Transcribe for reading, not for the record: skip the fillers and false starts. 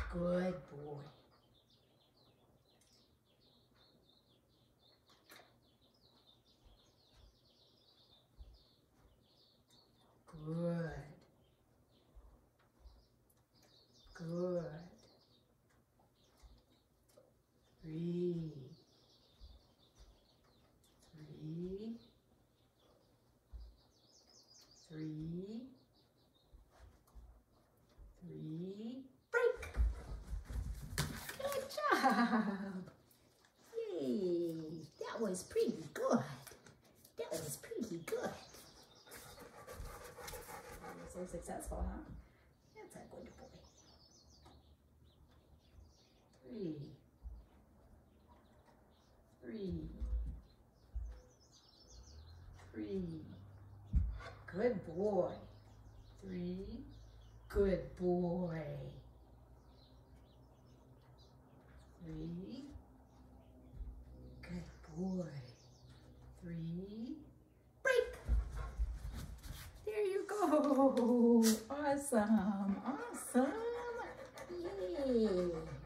Good boy. Good. Good. 3. 3. 3. 3. Break. Good job. Yay. That was pretty good. That was pretty good. So successful, huh? That's a good boy. 3. 3. 3. Good boy. 3. Good boy. 3. Good boy. 3. Break. There you go. Awesome. Awesome. Yay.